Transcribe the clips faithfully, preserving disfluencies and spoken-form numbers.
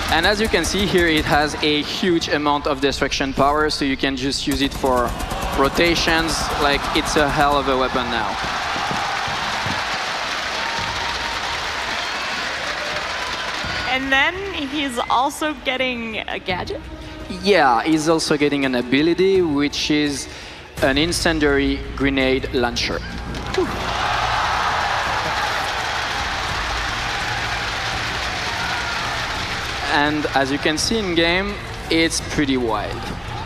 And as you can see here, it has a huge amount of destruction power, so you can just use it for rotations. Like, it's a hell of a weapon now. And then he's also getting a gadget? Yeah, he's also getting an ability, which is an incendiary grenade launcher. Whew. And as you can see in game, it's pretty wild.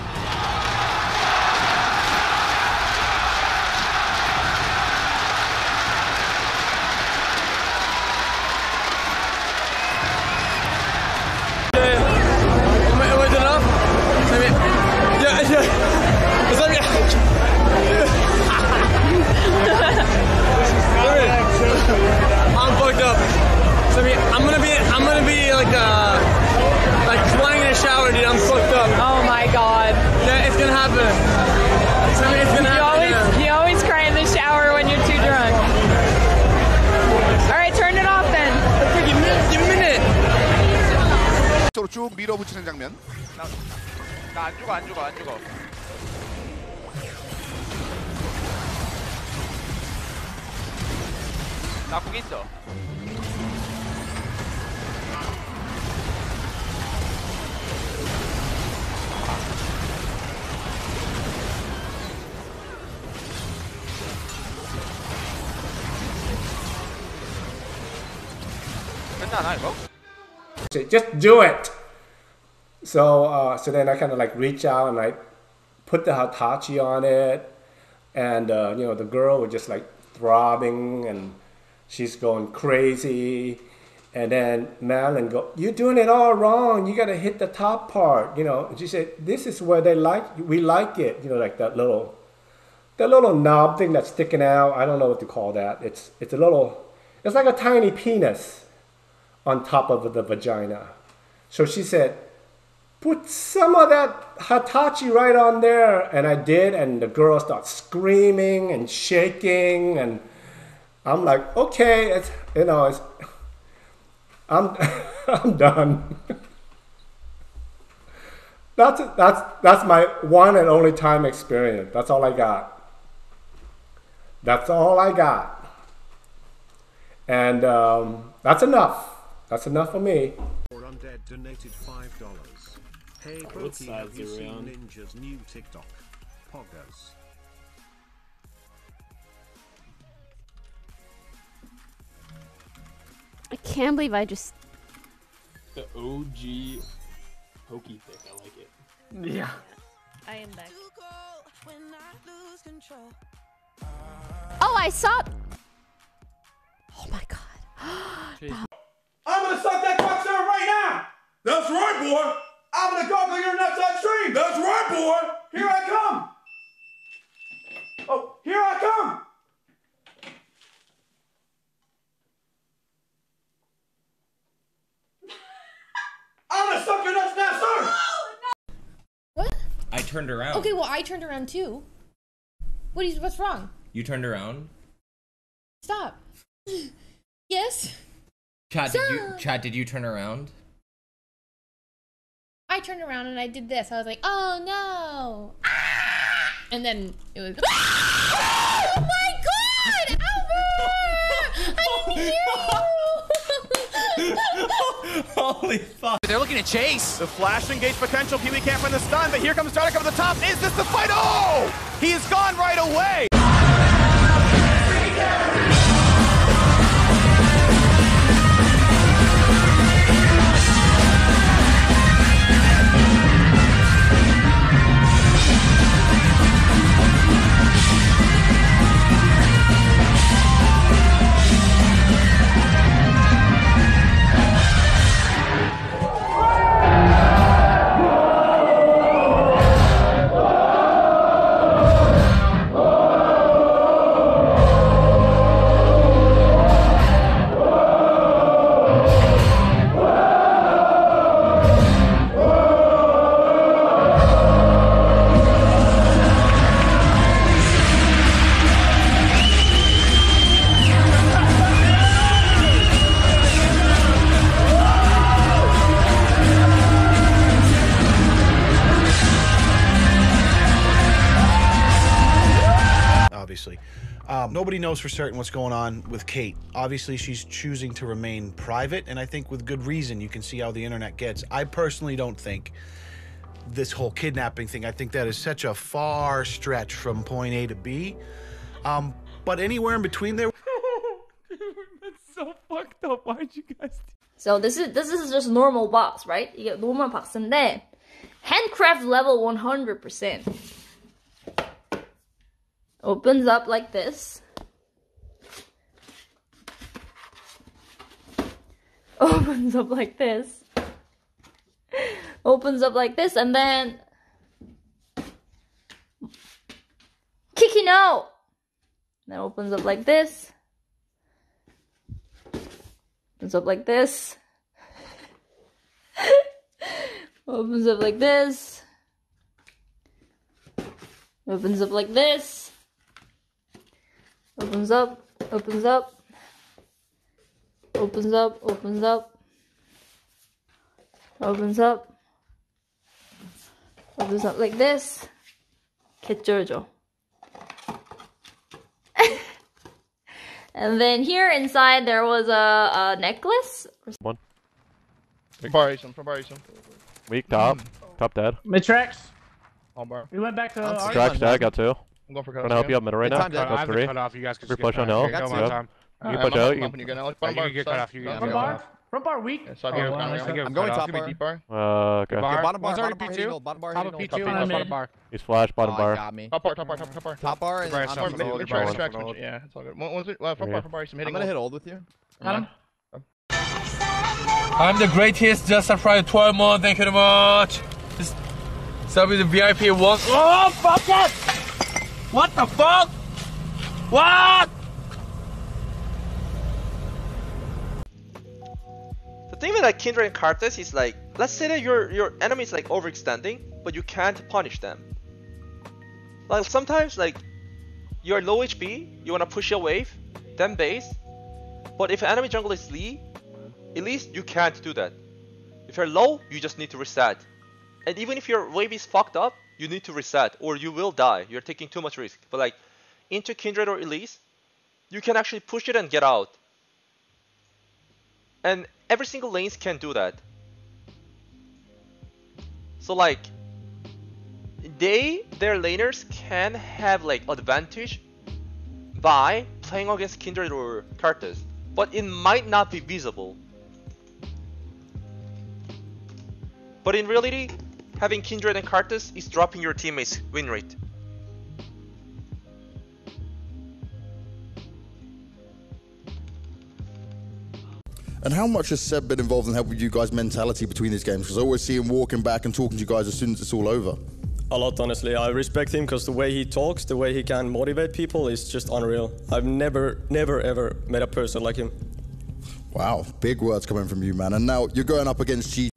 I'm fucked up. So, I mean, I'm gonna be, I'm gonna be like, uh, like flying in a shower, dude. I'm fucked up. Oh my god. Yeah, it's gonna happen. So, I mean, it's gonna you happen. Always, yeah. you always cry in the shower when you're too drunk. All right, turn it off then. Give me, give me a minute. 쪽으로 쭉 밀어붙이는 장면. 나 안 죽어 안 죽어 안 죽어. 나 국 있어. 끝나나 이거? Just do it. So, uh, so then I kind of like reach out and I put the Hitachi on it, and uh, you know, the girl was just like throbbing and she's going crazy. And then Madeline go, "You're doing it all wrong. You got to hit the top part." You know, and she said, "This is where they like, we like it." You know, like that little, that little knob thing that's sticking out. I don't know what to call that. It's it's a little, it's like a tiny penis on top of the vagina. So she said, "Put some of that Hitachi right on there." And I did, and the girl started screaming and shaking, and I'm like, okay, it's, you know, it's, I'm, I'm done. that's, that's, that's my one and only time experience. That's all I got. That's all I got. And um, that's enough. That's enough for me. Undead donated five dollars. Hey Brokey, have you seen Ninja's new TikTok? Poggers. I can't believe I just... The O G pokey thick, I like it. Yeah. I am back. Oh, I saw... Oh my god. I'm gonna suck that cock sir right now! That's right, boy! I'm gonna gargle your nuts upstream! That's right, boy! Here I come! Oh, here I come! I'm gonna suck your nuts now, sir! What? I turned around. Okay, well, I turned around too. What is, what's wrong? You turned around? Stop. Yes? Chat, did you, Chat, did you turn around? I turned around and I did this. I was like, oh no. And then it was... Oh my god! Albert! I knew! Holy fuck. They're looking to chase. The flash engage potential. Pee Wee can't find the stun, but here comes Startup over the top. Is this the fight? Oh! He is gone right away. Oh! Um, nobody knows for certain what's going on with Kate. Obviously, she's choosing to remain private, and I think with good reason. You can see how the internet gets. I personally don't think this whole kidnapping thing, I think that is such a far stretch from point A to B. Um, but anywhere in between there. That's so fucked up. Why'd you guys do So this is this is just normal box, right? 이게 normal box인데 handcraft level one hundred percent. Opens up like this. Opens up like this. Opens up like this, and then Kiki no. Then opens up like this. Opens up like this. Opens up like this. Opens up like this. Opens up, opens up. Opens up, opens up. Opens up. Opens up like this. 개쩔죠. And then here inside there was a, a necklace. One. Preparation, preparation. Weak top. Top dead. Mid tracks. On bar. We went back to our Tracks dead, got two. I'm going for Trying to help you up middle right now. That's three. cut off. You guys can Free push on hill. Go Yep. time. You can push out. You can You can get cut off. You get Front bar. Front bar weak. So I Oh, go- well, I'm I give I'm cut going off. top bar. Deep bar. Uh, okay. Bar. Bottom bar, One's already bottom bar, P two. hitting gold, bottom bar, Top hitting of P gold, two top and bar, bottom bar. He's flash, bottom Oh, bar. got me. Top bar, top bar, top, top bar. Top bar and then Congrats, I'm top gonna bar. hold Tracks, it. tracks, One. yeah, it's all good. One, one's, uh, front Yeah. bar, front bar, some hitting I'm gonna hit gold. old with you. Got him. I'm the greatest, just surprised twelve more, thank you very much. This will be the V I P one. Oh, fuck it! What the fuck? What? The thing with like Kindred and Karthus is like, let's say that your your enemy is like overextending, but you can't punish them. Like sometimes like you're low H P, you wanna push your wave, then base, but if enemy jungle is Lee, at least you can't do that. If you're low, you just need to reset. And even if your wave is fucked up, you need to reset or you will die. You're taking too much risk. But like into Kindred or Elise, you can actually push it and get out. And every single lanes can do that. So like they, their laners can have like advantage by playing against Kindred or Karthus, but it might not be visible. But in reality, having Kindred and Karthus is dropping your teammates' win rate. And how much has Seb been involved in helping you guys' mentality between these games? Because I always see him walking back and talking to you guys as soon as it's all over. A lot, honestly. I respect him because the way he talks, the way he can motivate people is just unreal. I've never, never, ever met a person like him. Wow, big words coming from you, man. And now you're going up against G.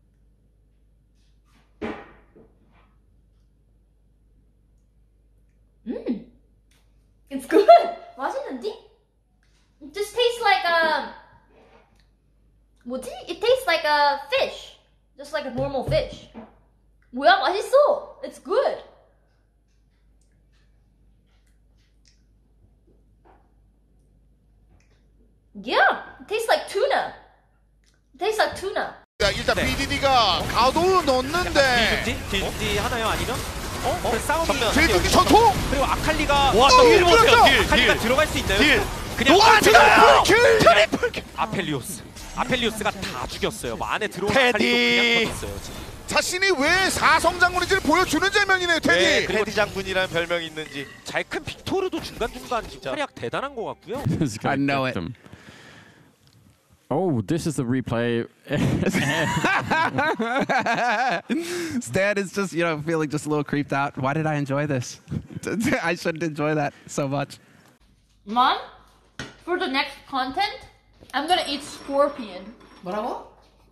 Mmm. It's good. 맛있는데? It just tastes like a... 뭐지? It tastes like a fish. Just like a normal fish. 뭐야? 맛있어. It's good. Yeah, it tastes like tuna. It tastes like tuna. 일단 비디디가 가도를 넣는데 딜 하나요? 아니면? 어? 그 싸움이 딜 전투! 그리고 아칼리가 와, 또 딜 보세요, 딜, 아칼리가 딜. 들어갈 수 있나요? 딜. 그냥 놓아주나요? 트리플 킬! 아펠리오스 아펠리오스가 다 죽였어요. 뭐 안에 들어온 테디. 아칼리도 그냥 터졌어요. 지금. 자신이 왜 사성 장군인지를 보여주는 장면이네요, 테디. 네, 테디 장군이라는 별명이 있는지. 잘 큰 빅토르도 중간중간 진짜 활약 대단한 것 같고요. I know it. Oh, this is the replay. Stan is just, you know, feeling just a little creeped out. Why did I enjoy this? I shouldn't enjoy that so much. Mom, for the next content, I'm gonna eat scorpion. 뭐라고?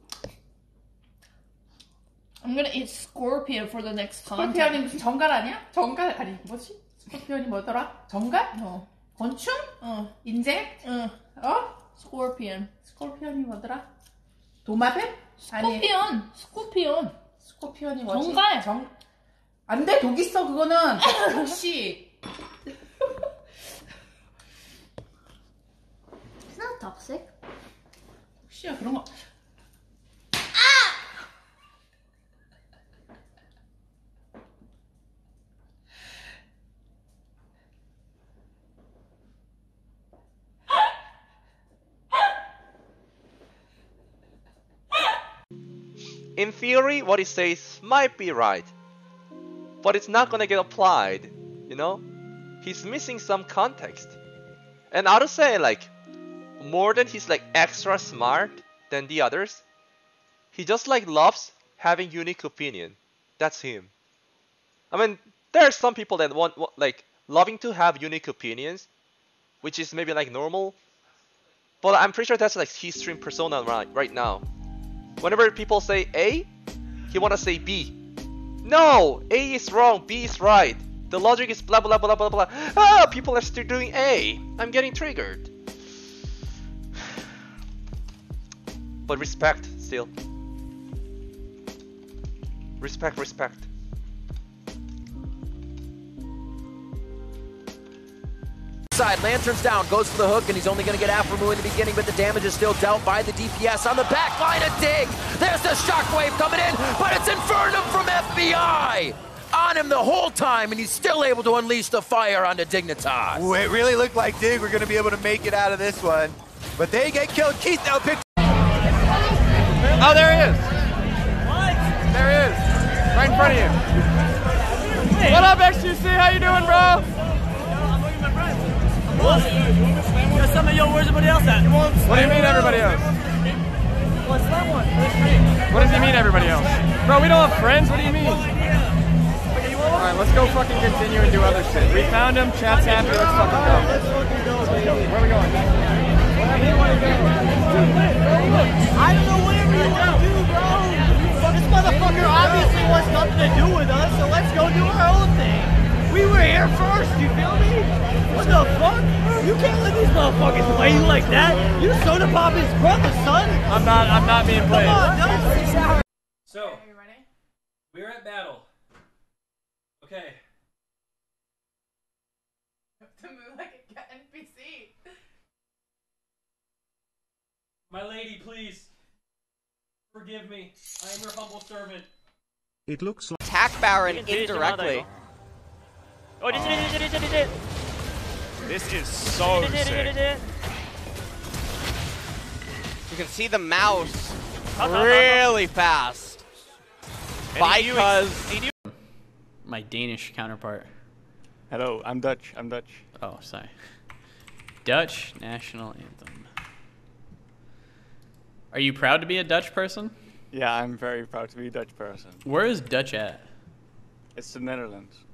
I'm gonna eat scorpion for the next content. 스콜피언이 무슨 정갈 아니야? 정갈 아니 뭐지? 스콜피언이 뭐더라? 정갈? 어. 곤충? 어. 인젝? 어. 어? Scorpion. 스콜피언이 뭐더라? 도마뱀? 스코피온. 스코피온. 스콜피언이 뭐지? 정갈. 정. 안 돼, 독 있어 그거는. 혹시 toxic. 씨야 그런 거. In theory, what he says might be right, but it's not gonna get applied, you know? He's missing some context. And I would say, like, more than he's like extra smart than the others, he just like loves having unique opinion. That's him. I mean, there are some people that want, like, loving to have unique opinions, which is maybe like normal, but I'm pretty sure that's like his stream persona right, right now. Whenever people say A, he wanna say B. No! A is wrong, B is right. The logic is blah blah blah blah blah. Ah, people are still doing A. I'm getting triggered. But respect, still. Respect, respect. Side, Lantern's down, goes for the hook, and he's only going to get Aphromoo in the beginning, but the damage is still dealt by the D P S on the back line. A dig! There's the shockwave coming in, but it's Infernum from F B I! On him the whole time, and he's still able to unleash the fire onto Dignitas. Ooh, it really looked like Dig were going to be able to make it out of this one, but they get killed. Keith now picked. Oh, there he is. What? There he is. Right in front of you. Hey. What up, X G C? How you doing, bro? What? Yo, some of yo, where's everybody else at? What do you mean everybody else? What's that one? What does he mean everybody else? Bro, we don't have friends? What do you mean? Alright, let's go fucking continue and do other shit. We found him, chat's happy, let's fucking go. Let's fucking go. Where are we going? Wherever you want to go. I don't know whatever you want to do, bro. This motherfucker obviously wants nothing to do with us, so let's go do our own thing. We were here first, you feel me? What the fuck? You can't let these motherfuckers play you like that. You soda pop his brother, son. I'm not, I'm not being played. Come on, no. So, we're at battle. Okay. To move like an N P C. My lady, please. Forgive me. I am your humble servant. It looks like attack Baron indirectly. Oh, did it, did it, did it, did it. This is so sick. You can see the mouse really fast. Because my Danish counterpart. Hello, I'm Dutch. I'm Dutch. Oh, sorry. Dutch national anthem. Are you proud to be a Dutch person? Yeah, I'm very proud to be a Dutch person. Where is Dutch at? It's the Netherlands.